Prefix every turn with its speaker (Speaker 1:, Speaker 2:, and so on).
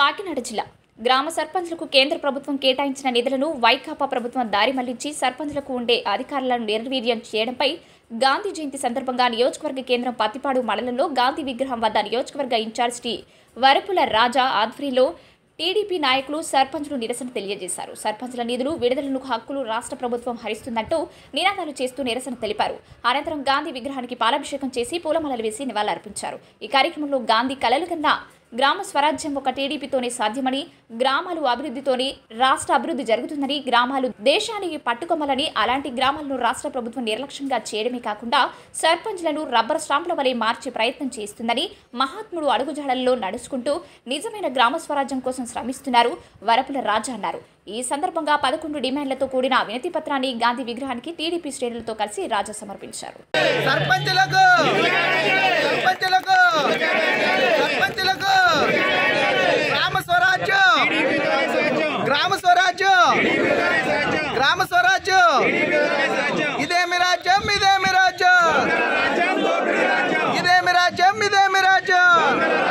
Speaker 1: కాకినాడ జిల్లా గ్రామ సర్పంచ్లకు కేంద్ర ప్రభుత్వం కేటాయించిన నిధులను వైకాపా ప్రభుత్వం దారి మళ్లించి సర్పంచ్లకు ఉండే అధికారులను నిర్వీర్యం చేయడంపై గాంధీ జయంతి సందర్భంగా నియోజకవర్గ కేంద్రం పత్తిపాడు మండలంలో గాంధీ విగ్రహం వద్ద నియోజకవర్గ ఇన్ఛార్జ్ టి వరపుల రాజా ఆధ్వర్యంలో టీడీపీ నాయకులు సర్పంచ్లు నిరసన తెలియజేశారు. సర్పంచ్ల నిధులు విడుదలను హక్కులు రాష్ట్ర ప్రభుత్వం హరిస్తుందంటూ నినాదాలు చేస్తూ నిరసన తెలిపారు. అనంతరం గాంధీ విగ్రహానికి పాలాభిషేకం చేసి పూలమాలలు వేసి నివాళులర్పించారు. ఈ కార్యక్రమంలో గాంధీ కలలు కన్నా గ్రామ స్వరాజ్యం ఒక టీడీపీతోనే సాధ్యమని, గ్రామాలు అభివృద్ధితోనే రాష్ట్ర అభివృద్ధి జరుగుతుందని, గ్రామాలు దేశానికి పట్టుకొమ్మలని, అలాంటి గ్రామాలను రాష్ట్ర ప్రభుత్వం నిర్లక్ష్యంగా చేయడమే కాకుండా సర్పంచ్లను రబ్బర్ స్టాంపుల వలె మార్చే ప్రయత్నం చేస్తుందని, మహాత్ముడు అడుగుజాడల్లో నడుచుకుంటూ నిజమైన గ్రామ స్వరాజ్యం కోసం శ్రమిస్తున్నారు వరపుల రాజా అన్నారు. ఈ సందర్భంగా 11 డిమాండ్లతో కూడిన వినతి పత్రాన్ని గాంధీ విగ్రహానికి టీడీపీ శ్రేణులతో కలిసి రాజా సమర్పించారు.
Speaker 2: గ్రామ స్వరాజ్యం ఇదేమి రాజ్యం, ఇదేమి రాజ్యం, ఇదేమి రాజ్యం, ఇదేమి రాజ్యం.